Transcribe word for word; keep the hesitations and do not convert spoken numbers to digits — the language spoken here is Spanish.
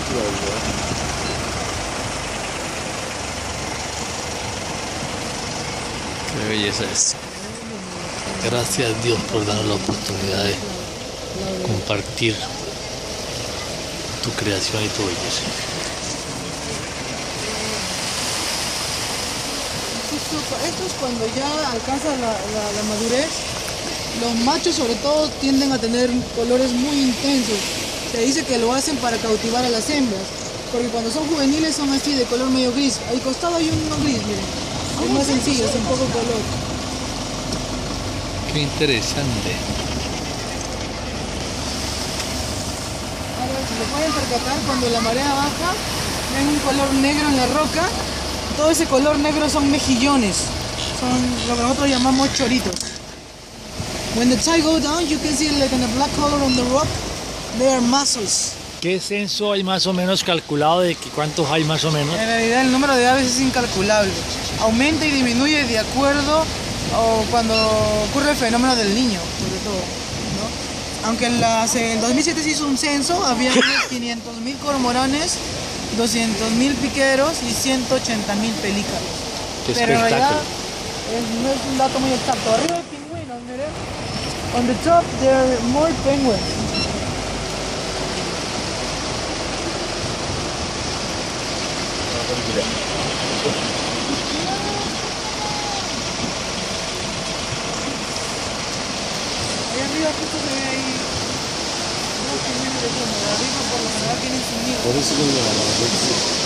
Qué belleza es. Gracias a Dios por darnos la oportunidad de compartir tu creación y tu belleza. Esto es cuando ya alcanza la, la, la madurez. Los machos sobre todo tienden a tener colores muy intensos. Se dice que lo hacen para cautivar a las hembras, porque cuando son juveniles son así de color medio gris. Al costado hay uno gris, miren. Es más sencillo, es un poco color. Qué interesante. Ahora, si se pueden percatar, cuando la marea baja, ven un color negro en la roca. Todo ese color negro son mejillones. Son lo que nosotros llamamos choritos. When the tide goes down, you can see like in a black color on the rock. They are mussels. ¿Qué censo hay más o menos calculado de que cuántos hay más o menos? En realidad el número de aves es incalculable. Aumenta y disminuye de acuerdo o cuando ocurre el fenómeno del niño, sobre todo, ¿no? Aunque en, las, en dos mil siete se hizo un censo, había quinientos mil cormoranes, doscientos mil piqueros y ciento ochenta mil pelícanos. ¡Qué Pero en espectáculo! realidad es, no es un dato muy exacto. Arriba hay pingüinos, miren. On the top there are more penguins. Ahí arriba justo se ve ahí unos pingüinos de fondo. De arriba por lo general tienen su nido. Por eso que me llama la atención.